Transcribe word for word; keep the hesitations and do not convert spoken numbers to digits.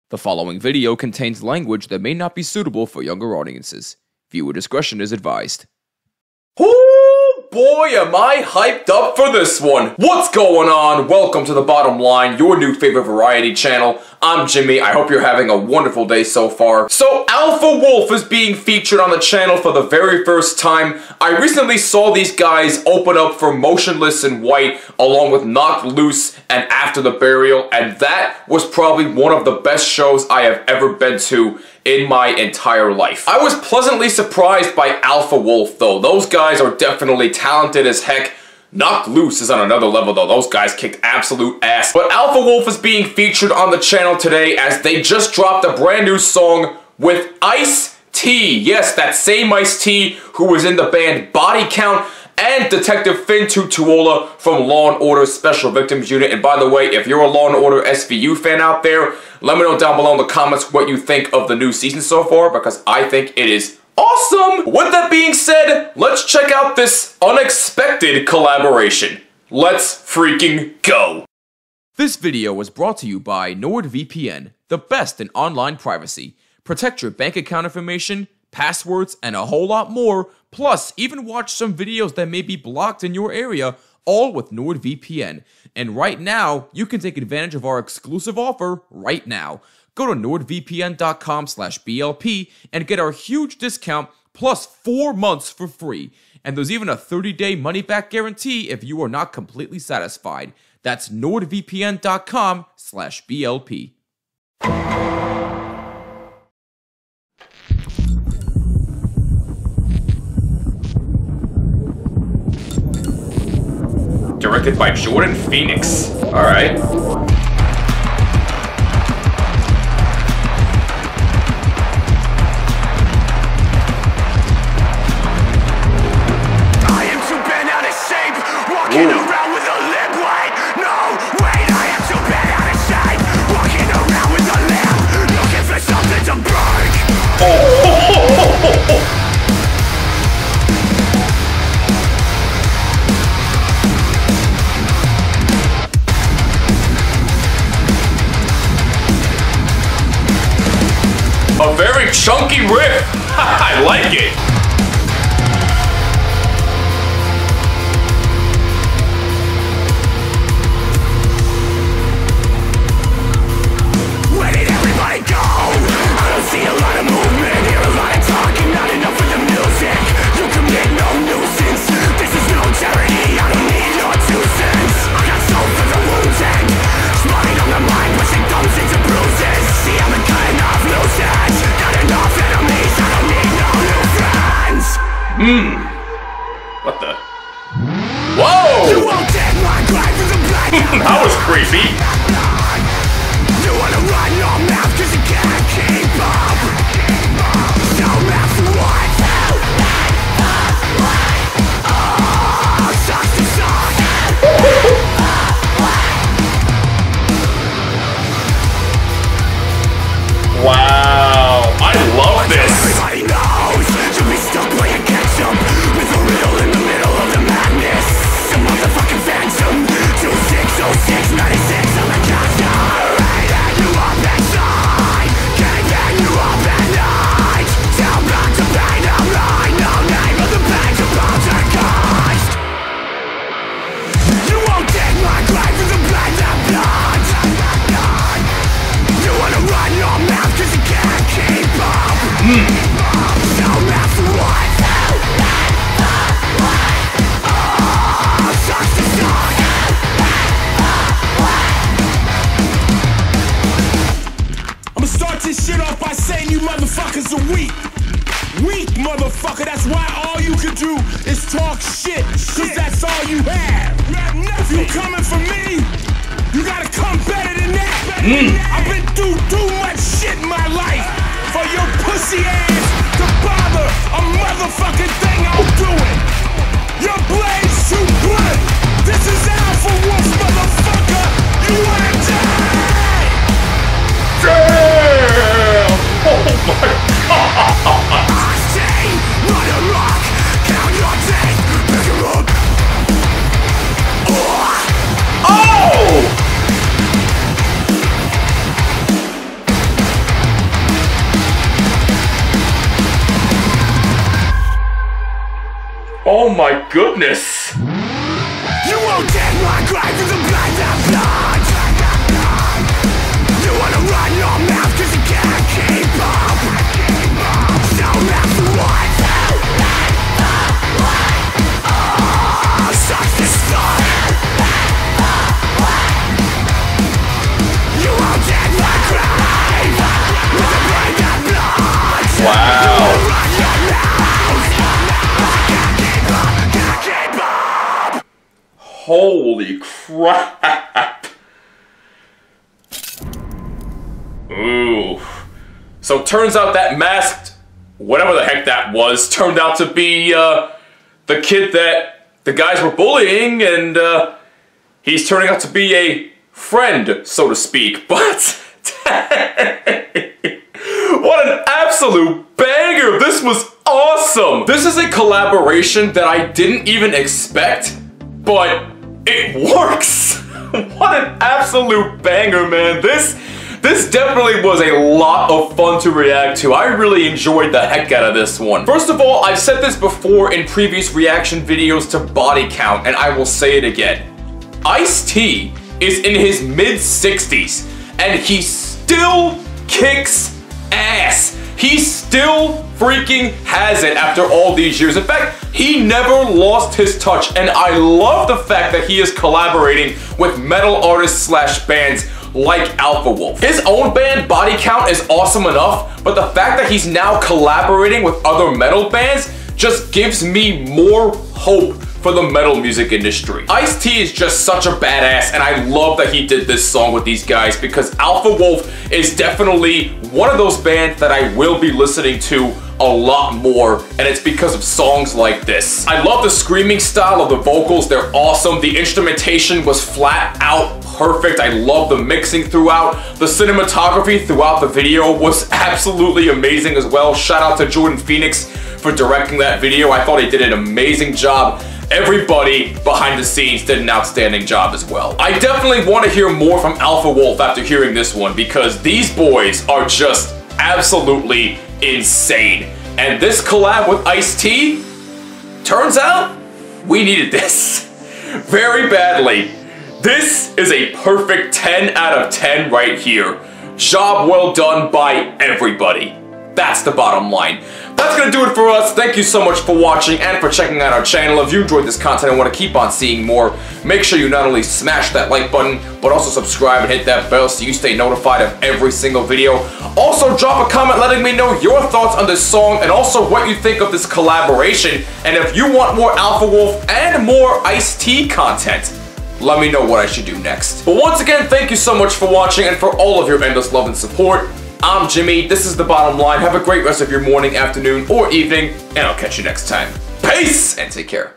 The following video contains language that may not be suitable for younger audiences. Viewer discretion is advised. Oh boy, am I hyped up for this one! What's going on? Welcome to The Bottom Line, your new favorite variety channel. I'm Jimmy, I hope you're having a wonderful day so far. So, Alpha Wolf is being featured on the channel for the very first time. I recently saw these guys open up for Motionless in White, along with Knocked Loose and After the Burial, and that was probably one of the best shows I have ever been to in my entire life. I was pleasantly surprised by Alpha Wolf though. Those guys are definitely talented as heck. Knocked Loose is on another level though. Those guys kicked absolute ass. But Alpha Wolf is being featured on the channel today as they just dropped a brand new song with Ice-T. Yes, that same Ice-T who was in the band Body Count, and Detective Finn Tutuola from Law and Order Special Victims Unit. And by the way, if you're a Law and Order S V U fan out there, let me know down below in the comments what you think of the new season so far, because I think it is awesome! With that being said, let's check out this unexpected collaboration. Let's freaking go! This video was brought to you by NordVPN, the best in online privacy. Protect your bank account information, passwords, and a whole lot more. Plus, even watch some videos that may be blocked in your area, all with NordVPN. And right now, you can take advantage of our exclusive offer right now. Go to nordvpn.com slash BLP and get our huge discount plus four months for free. And there's even a thirty day money-back guarantee if you are not completely satisfied. That's nordvpn.com slash BLP. Directed by Jordan Phoenix. Alright. I am too bent out of shape, walking Ooh. around with a limp. Wait, no, wait, I am too bent out of shape, walking around with a limp, looking for something to break. Oh, oh, oh, oh, oh. A very chunky riff. I like it. Where did everybody go? I don't see a lot of movement, hear a lot of talking, not enough with the music. You commit no nuisance, this is no charity, I don't need your two cents. I got soul for the wounded, spine on the mind, pushing thumbs into bruises. See, I'm a kind of losers, got enough enemies, I don't need no new friends. Hmm. What the? Whoa! You won't take my grave with a black That was creepy. You wanna run your mouth cause you can't keep up. No matter what. Oh, sucks to suck. Wow. I love this. Everybody knows you'll be stuck playing catch up with a riddle in the middle of the madness. Some motherfucking phantom. Two six oh six ninety-six on the counter. Raiding you up inside, giving you up at night. Down back to pain, I'm right. No name of the bank of poltergeist. You won't dig my grave with a blade of blood. You wanna run your mouth cause you can't keep up. No matter what. Oh, sucks to suck. I'ma start this shit off by saying you motherfuckers are weak. Weak, motherfucker, that's why all you can do is talk shit, cause that's all you have. If you coming for me, you gotta come better than that. I've been through too much shit in my life for your pussy ass to bother a motherfucking thing I'm doing. Your blade's too blunt. This is Alpha Wolf, motherfucker. You wanna die? Damn! Oh my god! I stay, run a rock, count your days, pick her up. Oh! Oh! Oh my goodness. You won't take my grave with the blind and blood. You wanna run your mouth cause you can't keep up. No matter what. Oh, such despair. You won't take my grave with the blind and blood. Wow. You wanna run your mouth. Can't keep up, can't keep up. Holy crap. Ooh. So turns out that masked, whatever the heck that was, turned out to be uh, the kid that the guys were bullying, and uh, he's turning out to be a friend, so to speak. But what an absolute banger! This was awesome! This is a collaboration that I didn't even expect, but it works! What an absolute banger, man. This This definitely was a lot of fun to react to. I really enjoyed the heck out of this one. First of all, I've said this before in previous reaction videos to Body Count, and I will say it again. Ice-T is in his mid sixties, and he still kicks ass. He still freaking has it after all these years. In fact, he never lost his touch, and I love the fact that he is collaborating with metal artists slash bands like Alpha Wolf. His own band, Body Count, is awesome enough, but the fact that he's now collaborating with other metal bands just gives me more hope for the metal music industry. Ice-T is just such a badass, and I love that he did this song with these guys because Alpha Wolf is definitely one of those bands that I will be listening to a lot more, and it's because of songs like this. I love the screaming style of the vocals. They're awesome. The instrumentation was flat out perfect. I love the mixing throughout. The cinematography throughout the video was absolutely amazing as well. Shout out to Jordan Phoenix for directing that video. I thought he did an amazing job. Everybody behind the scenes did an outstanding job as well. I definitely want to hear more from Alpha Wolf after hearing this one because these boys are just absolutely insane. And this collab with Ice-T, turns out we needed this very badly. This is a perfect ten out of ten right here. Job well done by everybody. That's the bottom line. That's gonna do it for us. Thank you so much for watching and for checking out our channel. If you enjoyed this content and want to keep on seeing more, make sure you not only smash that like button, but also subscribe and hit that bell so you stay notified of every single video. Also, drop a comment letting me know your thoughts on this song and also what you think of this collaboration. And if you want more Alpha Wolf and more Ice-T content, let me know what I should do next. But once again, thank you so much for watching and for all of your endless love and support. I'm Jimmy, this is The Bottom Line. Have a great rest of your morning, afternoon, or evening, and I'll catch you next time. Peace, and take care.